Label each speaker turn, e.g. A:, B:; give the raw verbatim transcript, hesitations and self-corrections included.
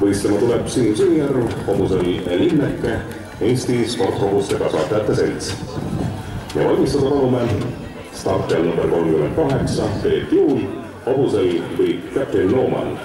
A: võistlema tuleb Siim Sünnijärv, hobusel Linneke, Eesti Sporthobuste Kasvatajate Selts. Ja valmistada palume startjal number kolmkümmend kaheksa, Peet Juul, hobusel või Captain Nooman.